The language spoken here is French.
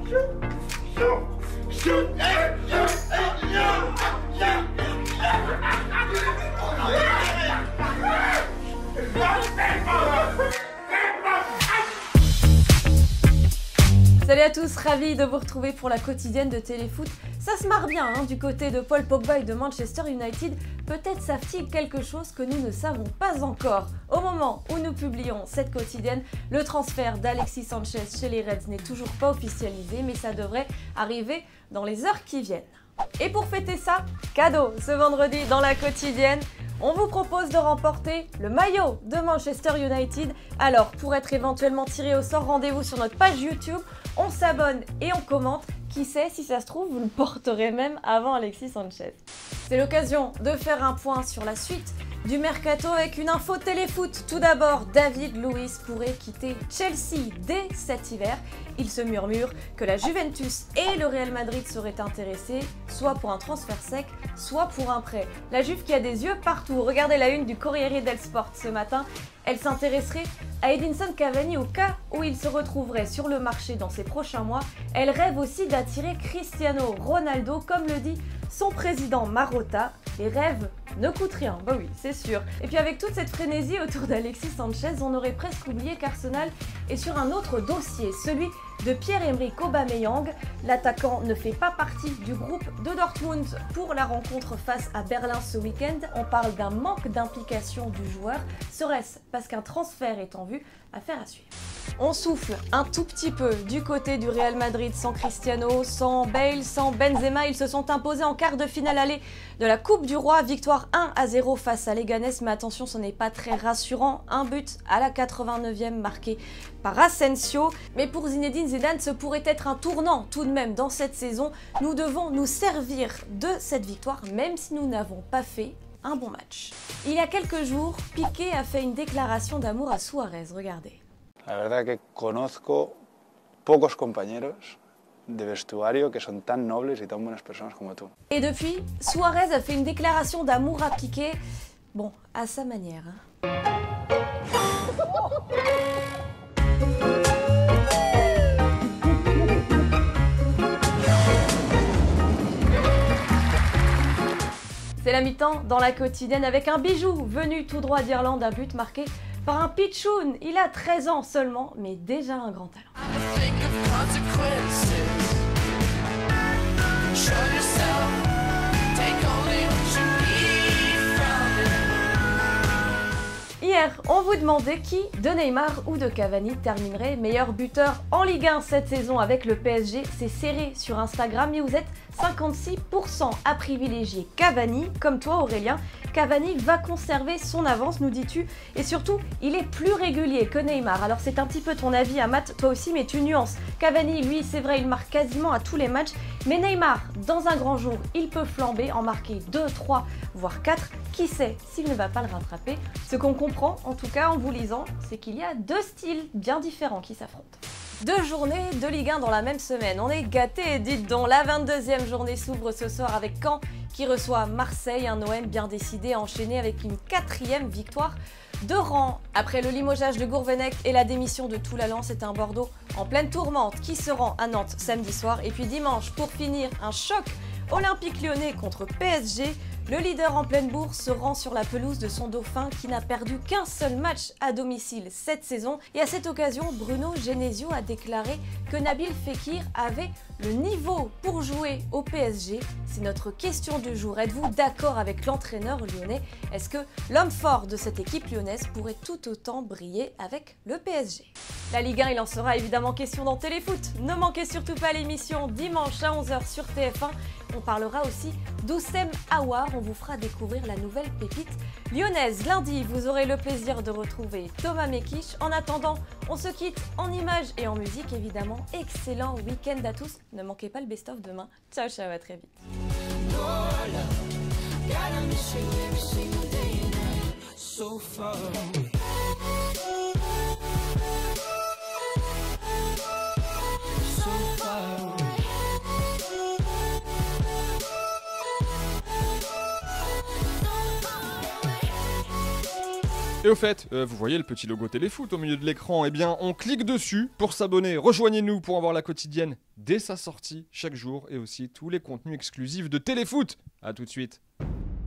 Salut à tous, ravi de vous retrouver pour la quotidienne de Téléfoot. Ça se marre bien du côté de Paul Pogba et de Manchester United. Peut-être savent-ils quelque chose que nous ne savons pas encore. Au moment où nous publions cette quotidienne, le transfert d'Alexis Sanchez chez les Reds n'est toujours pas officialisé, mais ça devrait arriver dans les heures qui viennent. Et pour fêter ça, cadeau ce vendredi dans la quotidienne, on vous propose de remporter le maillot de Manchester United. Alors, pour être éventuellement tiré au sort, rendez-vous sur notre page YouTube, on s'abonne et on commente. Qui sait, si ça se trouve, vous le porterez même avant Alexis Sanchez. C'est l'occasion de faire un point sur la suite du mercato avec une info téléfoot. Tout d'abord, David Luiz pourrait quitter Chelsea dès cet hiver. Il se murmure que la Juventus et le Real Madrid seraient intéressés, soit pour un transfert sec, soit pour un prêt. La Juve qui a des yeux partout. Regardez la une du Corriere del Sport ce matin. Elle s'intéresserait à Edinson Cavani au cas où il se retrouverait sur le marché dans ces prochains mois. Elle rêve aussi d'attirer Cristiano Ronaldo, comme le dit son président Marotta. Les rêves ne coûtent rien, bah oui, c'est sûr. Et puis avec toute cette frénésie autour d'Alexis Sanchez, on aurait presque oublié qu'Arsenal est sur un autre dossier, celui de Pierre-Emerick Aubameyang. L'attaquant ne fait pas partie du groupe de Dortmund pour la rencontre face à Berlin ce week-end. On parle d'un manque d'implication du joueur. Serait-ce parce qu'un transfert est en vue? Affaire à suivre. On souffle un tout petit peu du côté du Real Madrid sans Cristiano, sans Bale, sans Benzema. Ils se sont imposés en quart de finale aller de la Coupe du Roi. Victoire 1-0 face à Leganés. Mais attention, ce n'est pas très rassurant. Un but à la 89e marqué par Asensio. Mais pour Zinedine Zidane, ce pourrait être un tournant tout de même dans cette saison. Nous devons nous servir de cette victoire, même si nous n'avons pas fait un bon match. Il y a quelques jours, Piqué a fait une déclaration d'amour à Suarez. Regardez. La verdad que conozco pocos compañeros de vestuario que son tan nobles y tan buenas personas como tú. Et depuis, Suarez a fait une déclaration d'amour à Piqué, bon, à sa manière. C'est la mi-temps dans la quotidienne avec un bijou venu tout droit d'Irlande, un but marqué par un pitchoun. Il a 13 ans seulement, mais déjà un grand talent. Hier, on vous demandait qui, de Neymar ou de Cavani, terminerait meilleur buteur en Ligue 1 cette saison avec le PSG. C'est serré sur Instagram, mais vous êtes 56% à privilégier Cavani, comme toi Aurélien. Cavani va conserver son avance, nous dis-tu, et surtout, il est plus régulier que Neymar. Alors c'est un petit peu ton avis, Amat, toi aussi, mais tu nuances. Cavani, lui, c'est vrai, il marque quasiment à tous les matchs, mais Neymar, dans un grand jour, il peut flamber, en marquer 2, 3, voire 4. Qui sait s'il ne va pas le rattraper? Ce qu'on comprend, en tout cas en vous lisant, c'est qu'il y a deux styles bien différents qui s'affrontent. Deux journées de Ligue 1 dans la même semaine. On est gâtés, dites donc. La 22e journée s'ouvre ce soir avec Caen qui reçoit Marseille. Un OM bien décidé à enchaîner avec une 4e victoire de rang. Après le limogeage de Gourvenec et la démission de Toulalan, c'est un Bordeaux en pleine tourmente qui se rend à Nantes samedi soir. Et puis dimanche, pour finir, un choc Olympique Lyonnais contre PSG. Le leader en pleine bourse se rend sur la pelouse de son dauphin qui n'a perdu qu'un seul match à domicile cette saison. Et à cette occasion, Bruno Genesio a déclaré que Nabil Fekir avait le niveau pour jouer au PSG. C'est notre question du jour. Êtes-vous d'accord avec l'entraîneur lyonnais? Est-ce que l'homme fort de cette équipe lyonnaise pourrait tout autant briller avec le PSG? La Ligue 1, il en sera évidemment question dans Téléfoot. Ne manquez surtout pas l'émission dimanche à 11h sur TF1. On parlera aussi d'Oussem Aouar. On vous fera découvrir la nouvelle pépite lyonnaise. Lundi, vous aurez le plaisir de retrouver Thomas Mekich. En attendant, on se quitte en images et en musique, évidemment. Excellent week-end à tous. Ne manquez pas le best-of demain. Ciao, ciao, à très vite. Et au fait, vous voyez le petit logo Téléfoot au milieu de l'écran, eh bien on clique dessus pour s'abonner. Rejoignez-nous pour avoir la quotidienne dès sa sortie chaque jour et aussi tous les contenus exclusifs de Téléfoot. A tout de suite.